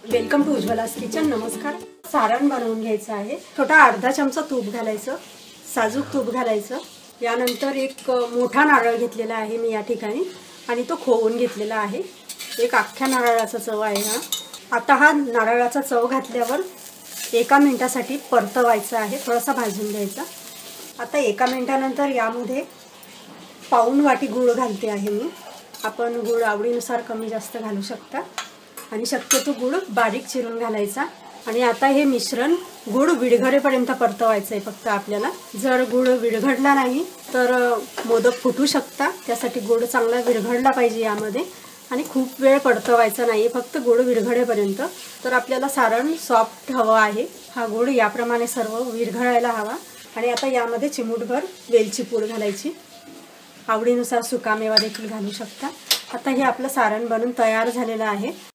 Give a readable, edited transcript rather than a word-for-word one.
Welcome to उज्ज्वलास kitchen. नमस्कार। सारण बनवून घ्यायचं आहे। छोटा अर्धा चमचा तूप घालायचं, साजूक तूप घालायचं। यानंतर एक मोठा नारळ घेतलेला आहे मी या ठिकाणी आणि तो खोवून घेतलेला आहे। एक अख्ख्या नारळाचा चव आहे हा। आता हा नारळाचा चव घातल्यावर 1 मिनिटासाठी परतवायचा आहे, थोडासा भाजून घ्यायचा। आता 1 मिनिटानंतर यामध्ये पाऊण वाटी गूळ घालते आहे मी। आपण गूळ आवडीनुसार कमी जास्त घालू शकता आणि शक्यतो गूळ बारीक चिरून घालायचा। आणि आता हे मिश्रण गूळ विरघळेपर्यंत परतवायचं आहे फक्त आपल्याला। जर गूळ विरघळला नाही तर मोदक फुटू शकतात, त्यासाठी गूळ चांगला विरघळला पाहिजे यामध्ये आणि खूप वेळ परतवायचा नाही, फक्त गूळ विरघळेपर्यंत। तर आपल्याला सारण सॉफ्ट हवं आहे। हा गूळ याप्रमाणे सर्व विरघळायला हवा। आणि आता यामध्ये चिमूटभर वेलची पूड घालायची, आवडीनुसार सुकामेवा देखील घालू शकता। आता हे आपलं सारण बनून तयार झालेलं आहे।